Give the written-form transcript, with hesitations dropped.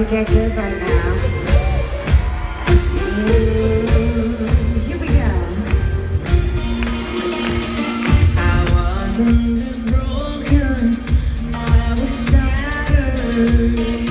to get good right now. Here we go. I wasn't just broken, I was shattered.